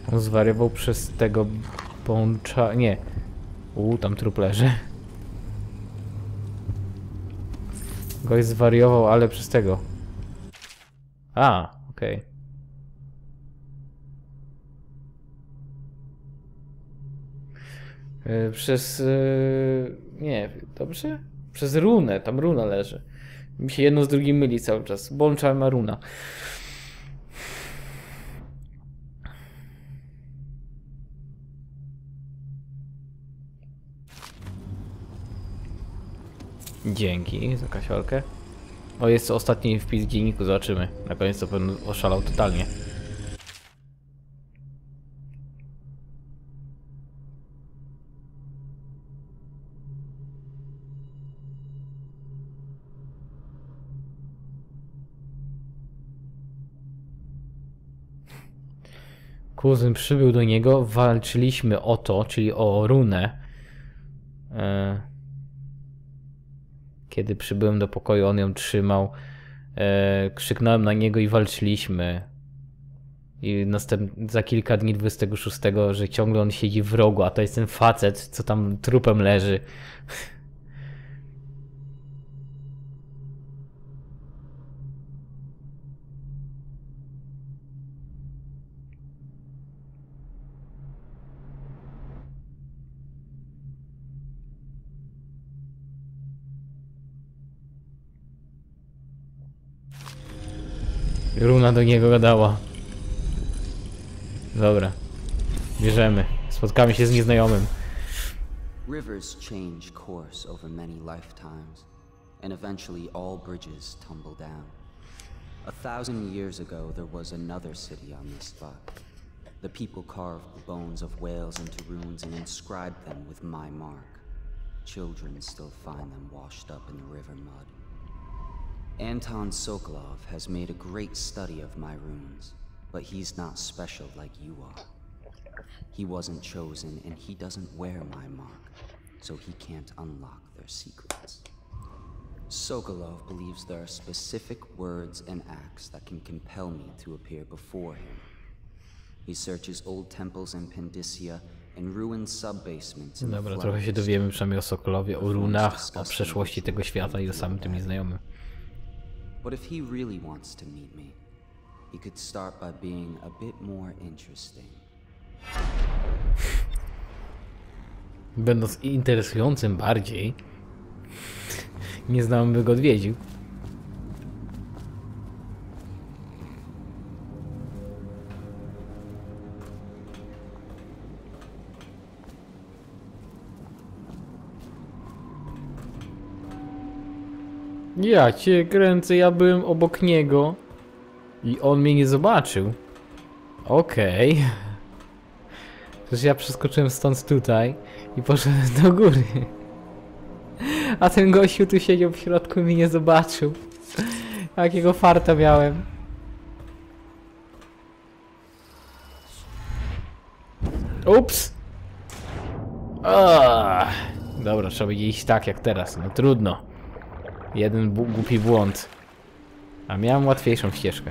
On zwariował przez tego bącza... Nie. Tam trup leży. Gość zwariował, ale przez tego. Okej. Przez... nie, dobrze? Przez runę, tam runa leży. Mi się jedno z drugim myli cały czas. Bącza ma runa. Dzięki za kasiorkę. O, jest to ostatni wpis w dzienniku, zobaczymy. Na koniec to pewno oszalał totalnie. Kuzyn przybył do niego, walczyliśmy o to, czyli o runę. Kiedy przybyłem do pokoju, on ją trzymał. Krzyknąłem na niego i walczyliśmy. I za kilka dni 26, że ciągle on siedzi w rogu, a to jest ten facet, co tam trupem leży. Runa do niego gadała. Dobra. Bierzemy. Spotkamy się z nieznajomym. Rivers change course over many lifetimes, and eventually all bridges tumble down. 1,000 years ago there was another city on this spot. The people carved the bones of whales into runes and inscribed them with my mark. Children still find them washed up in the river mud. Anton Sokolov has made a great study of my runes, but he's not special like you are. He wasn't chosen and he doesn't wear my mark, so he can't unlock their secrets. Sokolov believes there are specific words and acts that can compel me to appear before him. He searches old temples in Pendysia and ruined sub-basements in the Dobra, trochę się dowiemy przynajmniej o Sokolowie, o runach, o przeszłości tego świata i o samym tym nieznajomym. But if he really wants to meet me, he could start by being a bit more interesting. Będąc interesującym bardziej, nieznajomy by go odwiedził. Ja cię kręcę, ja byłem obok niego i on mnie nie zobaczył. Okej. Przecież ja przeskoczyłem stąd tutaj i poszedłem do góry. A ten gościu tu siedział w środku i mnie nie zobaczył. Jakiego farta miałem. Ups! Dobra, trzeba będzie iść tak jak teraz, no trudno. Jeden głupi błąd. A miałem łatwiejszą ścieżkę.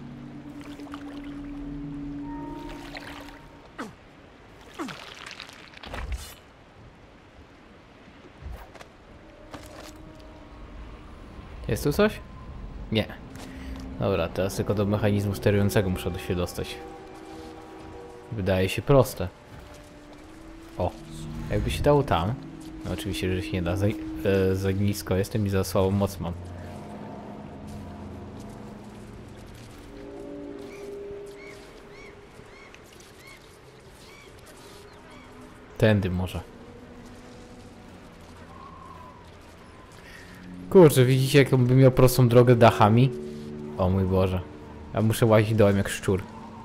Jest tu coś? Nie. Dobra, teraz tylko do mechanizmu sterującego muszę się dostać. Wydaje się proste. O, jakby się dało tam. No oczywiście, że się nie da. Za nisko jestem i za słabą moc mam. Tędy może. Kurczę, widzicie jak on by miał prostą drogę dachami? O mój Boże. Ja muszę łazić dołem jak szczur.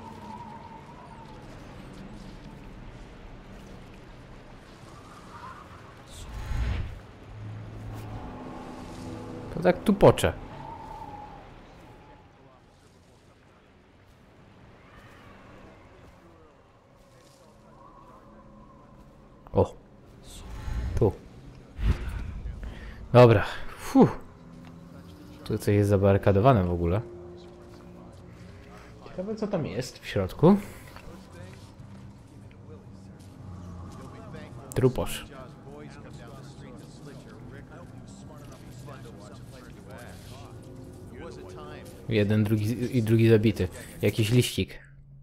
To tak tu poczę. O. Tu. Dobra. Tu coś jest zabarykadowane w ogóle. Ciekawe co tam jest w środku. Truposz. Jeden, drugi i drugi zabity. Jakiś liścik.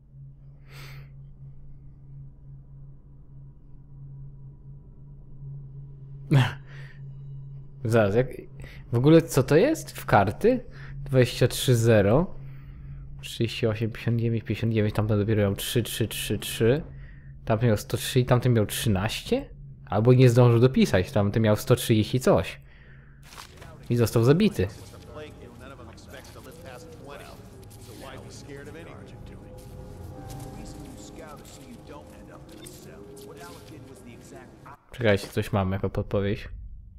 Zaraz, jak... W ogóle co to jest? W karty? 23-0 38, 59, 59, tamten dopiero miał 3, 3, 3, 3. Tamten miał 103 i tamten miał 13? Albo nie zdążył dopisać, tamten miał 130 coś. I został zabity. Czekajcie, coś mam jako podpowiedź.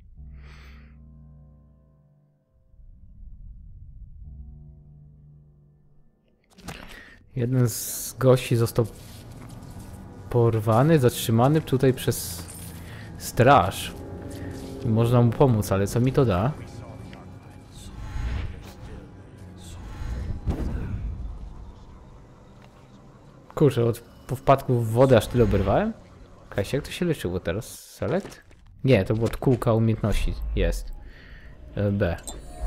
Jeden z gości został porwany, zatrzymany tutaj przez straż. I można mu pomóc, ale co mi to da? Kurczę, po wpadku w wodę aż tyle oberwałem? Kasia, jak to się leczyło teraz? Select? Nie, to było od kółka umiejętności. Jest. B.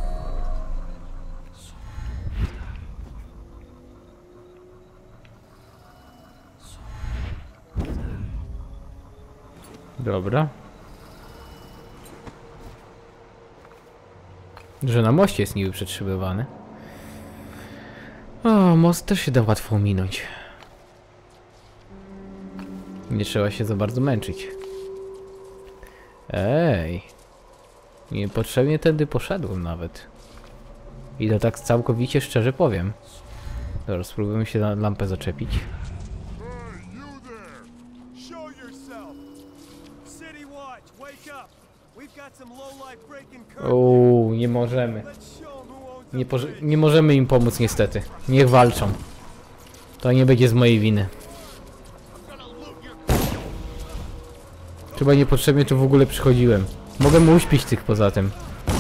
Dobra. Że na moście jest niby przetrzymywany. O, most też się da łatwo ominąć. Nie trzeba się za bardzo męczyć. Ej. Niepotrzebnie tędy poszedłem nawet. I to tak całkowicie szczerze powiem. Dobra, spróbujemy się na lampę zaczepić. Uuu, nie możemy. Nie możemy im pomóc niestety. Niech walczą. To nie będzie z mojej winy. Chyba niepotrzebnie tu w ogóle przychodziłem. Mogę mu uśpić tych poza tym.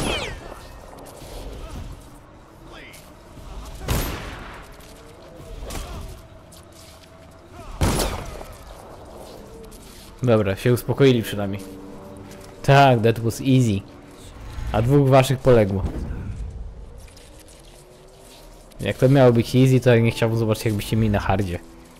Dobra, się uspokoili przynajmniej. Tak, that was easy. A dwóch waszych poległo. Jak to miało być easy, to ja nie chciałbym zobaczyć, jakbyście mieli na hardzie.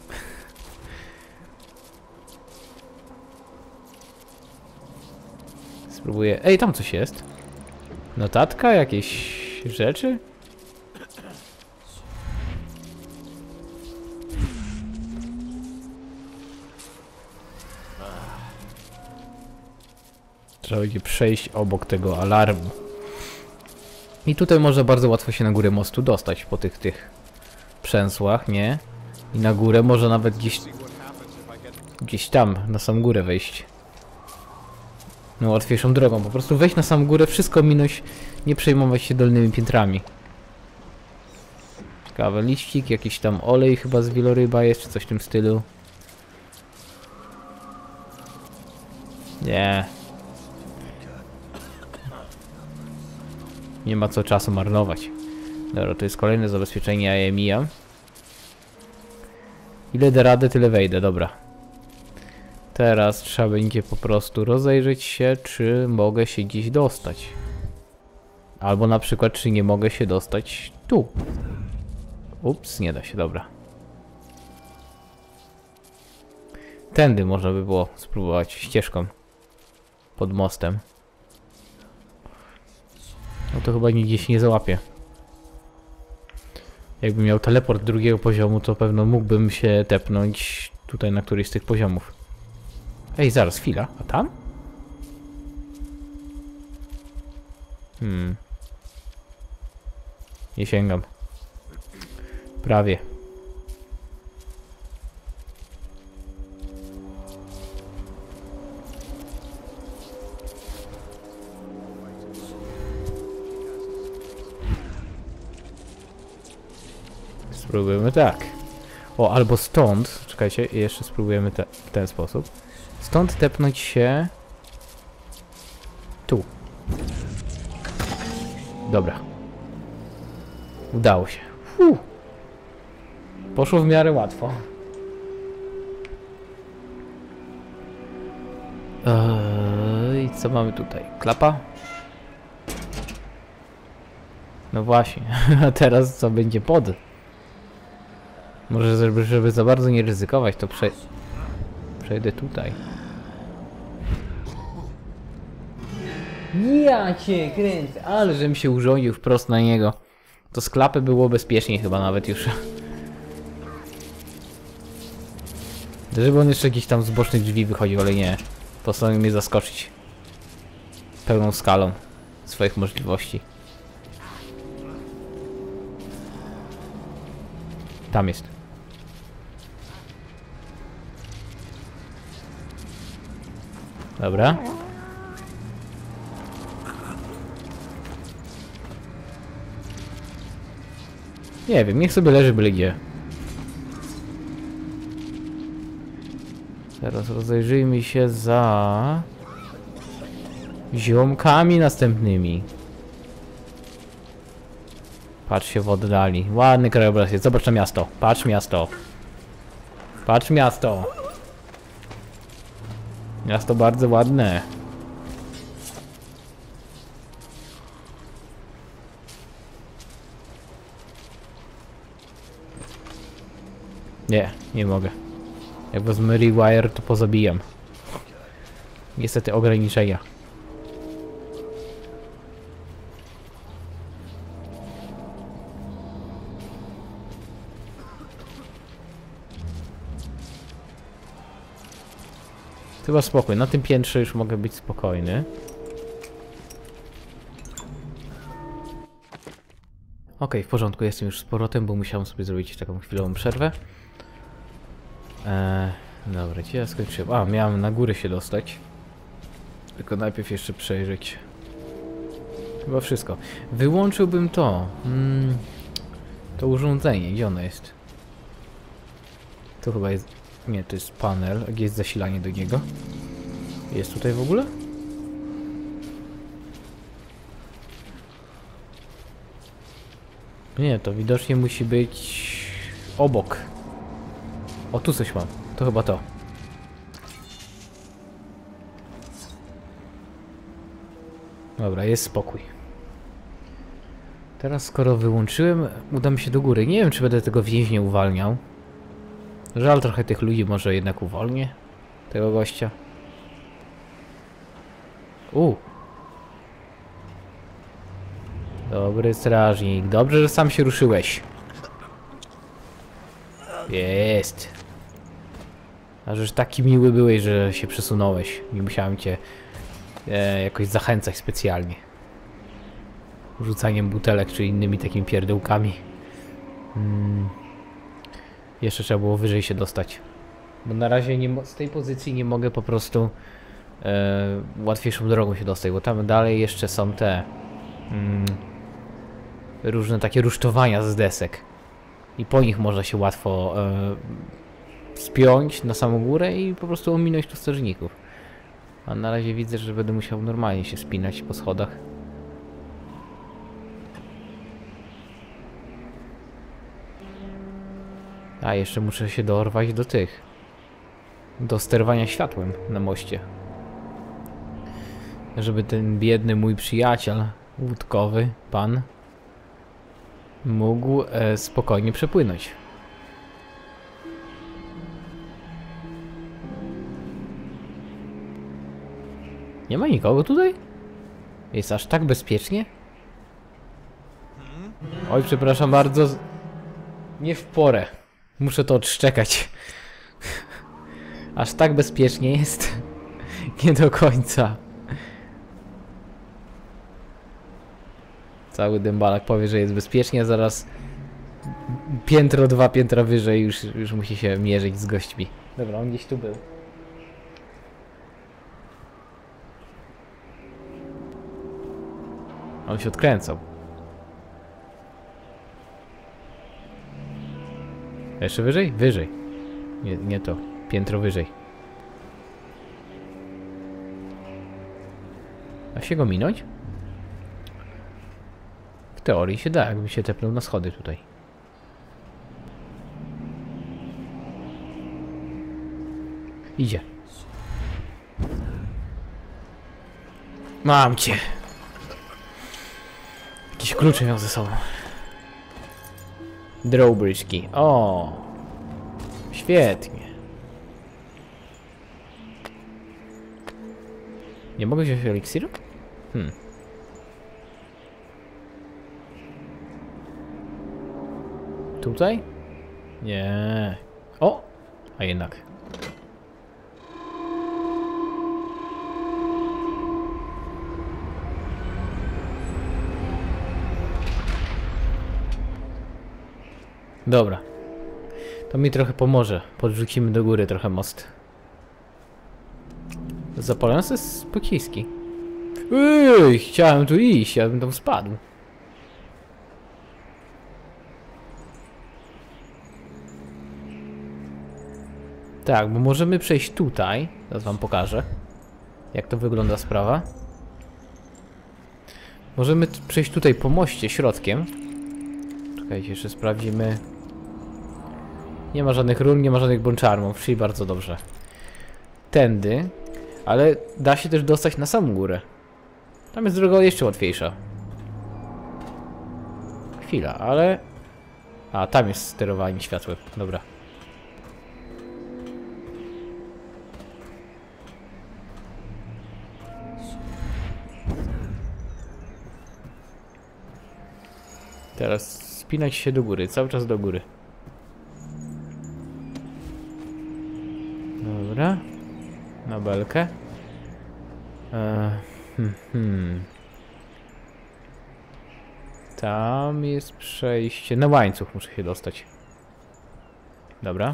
Spróbuję... Ej, tam coś jest. Notatka? Jakieś rzeczy? Trzeba będzie przejść obok tego alarmu. I tutaj można bardzo łatwo się na górę mostu dostać po tych przęsłach, nie? I na górę może nawet gdzieś tam, na samą górę wejść. No, łatwiejszą drogą. Po prostu wejść na samą górę, wszystko minąć, nie przejmować się dolnymi piętrami. Ciekawe, liścik, jakiś tam olej chyba z wieloryba jest, czy coś w tym stylu. Nie. Nie ma co czasu marnować. Dobra, to jest kolejne zabezpieczenie, a ja je mijam. Ile da radę, tyle wejdę, dobra. Teraz trzeba będzie po prostu rozejrzeć się, czy mogę się gdzieś dostać. Albo na przykład, czy nie mogę się dostać tu. Ups, nie da się, dobra. Tędy można by było spróbować ścieżką. Pod mostem. No to chyba nigdzie się nie załapie. Jakbym miał teleport drugiego poziomu, to pewno mógłbym się tepnąć tutaj na któryś z tych poziomów. Ej, zaraz, chwila. A tam? Nie sięgam. Prawie. Spróbujemy tak. O, albo stąd. Czekajcie, jeszcze spróbujemy w ten sposób. Stąd tepnąć się... Tu. Dobra. Udało się. Poszło w miarę łatwo. I co mamy tutaj? Klapa? No właśnie, a teraz co będzie pod? Może żeby za bardzo nie ryzykować, to przejdę tutaj. Ja cię kręcę, ale żebym się urządził wprost na niego. To z klapy było bezpieczniej chyba nawet już. Żeby on jeszcze jakiś tam z bocznych drzwi wychodził, ale nie. Postanowił mnie zaskoczyć. Pełną skalą swoich możliwości. Tam jest. Dobra. Nie wiem, niech sobie leży byle gdzie. Teraz rozejrzyjmy się za ziomkami następnymi. Patrz się w oddali. Ładny krajobraz jest. Zobacz na miasto. Patrz miasto. Patrz miasto. Miasto bardzo ładne. Nie, nie mogę. Jak wezmę rewire, to pozabijam. Niestety ograniczenia. Chyba spokój. Na tym piętrze już mogę być spokojny. Okej, w porządku, jestem już z powrotem, bo musiałem sobie zrobić taką chwilową przerwę. Dobra, gdzie ja skończyłem? A, miałem na górę się dostać. Tylko najpierw jeszcze przejrzeć. Chyba wszystko. Wyłączyłbym to. To urządzenie, gdzie ono jest? To chyba jest... Nie, to jest panel. Gdzie jest zasilanie do niego? Jest tutaj w ogóle? Nie, to widocznie musi być obok. O, tu coś mam. To chyba to. Dobra, jest spokój. Teraz skoro wyłączyłem, udam się do góry. Nie wiem, czy będę tego więźnia uwalniał. Żal trochę tych ludzi, może jednak uwolnię tego gościa. Dobry strażnik. Dobrze, że sam się ruszyłeś. Jest. A żeż taki miły byłeś, że się przesunąłeś. Nie musiałem cię jakoś zachęcać specjalnie. Rzucaniem butelek czy innymi takimi pierdełkami. Jeszcze trzeba było wyżej się dostać. Bo na razie nie, z tej pozycji nie mogę po prostu łatwiejszą drogą się dostać, bo tam dalej jeszcze są te różne takie rusztowania z desek. I po nich można się łatwo spiąć na samą górę i po prostu ominąć tu strażników. A na razie widzę, że będę musiał normalnie się spinać po schodach. A jeszcze muszę się dorwać do tych. Do sterowania światłem na moście. Żeby ten biedny mój przyjaciel łódkowy, pan, mógł spokojnie przepłynąć. Nie ma nikogo tutaj? Jest aż tak bezpiecznie? Oj, przepraszam bardzo. Nie w porę. Muszę to odszczekać. Aż tak bezpiecznie jest. Nie do końca. Cały dębalak powie, że jest bezpiecznie, a zaraz piętro, 2 piętra wyżej już musi się mierzyć z gośćmi. Dobra, on gdzieś tu był. On się odkręcał. Jeszcze wyżej? Wyżej. Nie to. Piętro wyżej. Da się go minąć? W teorii się da, jakbym się tepnął na schody tutaj. Idzie. Mam cię. Jakieś klucze miał ze sobą. Drawbridge key. O, świetnie. Nie mogę wziąć eliksiru? Tutaj? Nie. O! A jednak. Dobra. To mi trochę pomoże. Podrzucimy do góry trochę most. Zapalające sobie pociski. Chciałem tu iść, ja bym tam spadł. Tak, bo możemy przejść tutaj. Teraz wam pokażę, jak to wygląda sprawa. Możemy przejść tutaj po moście środkiem. Czekajcie, jeszcze sprawdzimy. Nie ma żadnych rur, nie ma żadnych bączarmów, czyli bardzo dobrze. Tędy. Ale da się też dostać na samą górę. Tam jest droga jeszcze łatwiejsza. Chwila, ale... A, tam jest sterowanie światłem. Dobra. Teraz spinać się do góry, cały czas do góry. Dobra. Na belkę. Tam jest przejście. Na łańcuch muszę się dostać. Dobra.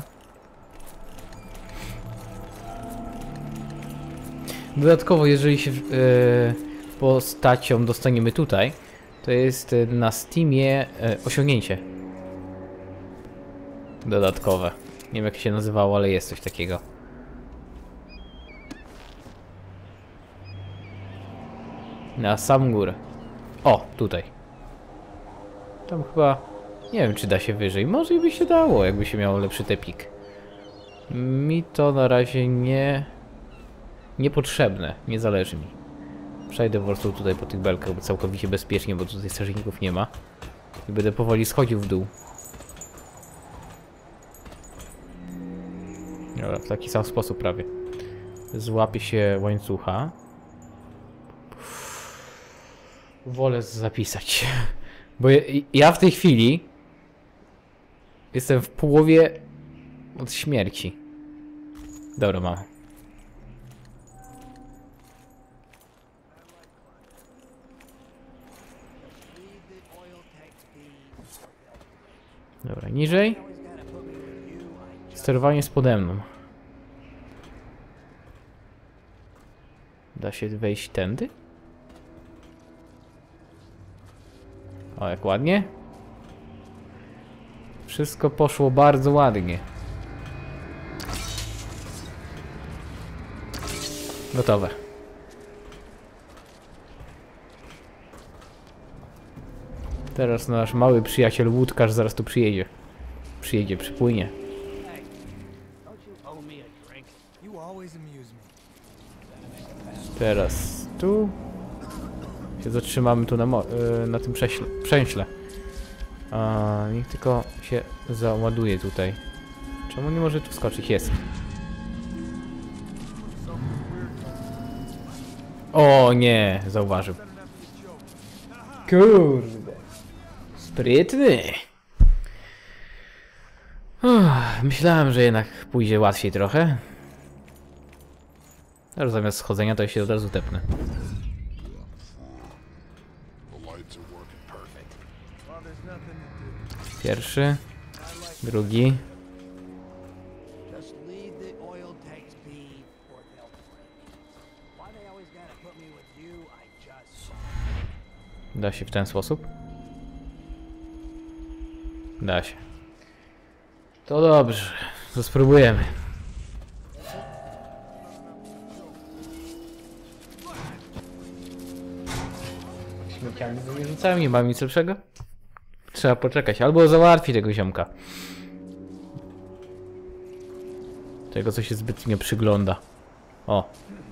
Dodatkowo, jeżeli się postacią dostaniemy tutaj, to jest na Steamie osiągnięcie dodatkowe. Nie wiem jak się nazywało, ale jest coś takiego. Na samą górę. O, tutaj. Tam chyba... Nie wiem czy da się wyżej. Może i by się dało, jakby się miało lepszy tepik. Mi to na razie niepotrzebne. Nie zależy mi. Przejdę po prostu tutaj po tych belkach, bo całkowicie bezpiecznie, bo tutaj strażników nie ma. I będę powoli schodził w dół. Dobra, w taki sam sposób prawie. Złapię się łańcucha. Wolę zapisać. Bo ja w tej chwili jestem w połowie od śmierci. Dobra, mam. Dobra, niżej. Sterowanie jest pode mną. Da się wejść tędy? O, jak ładnie. Wszystko poszło bardzo ładnie. Gotowe. Teraz nasz mały przyjaciel łódkarz zaraz tu przyjedzie. Przypłynie. Teraz tu się zatrzymamy tu na tym przęśle. Niech tylko się załaduje tutaj. Czemu nie może tu wskoczyć? Jest. O nie, zauważył. Kurde. Sprytny. Myślałem, że jednak pójdzie łatwiej trochę. Ale zamiast schodzenia to się od razu tepnę. Pierwszy. Drugi. Da się w ten sposób? Da się. To dobrze. To spróbujemy. Śmieciami nie rzucałem, nie mam nic lepszego. Trzeba poczekać, albo załatwi tego ziomka. Tego, co się zbytnio przygląda. O.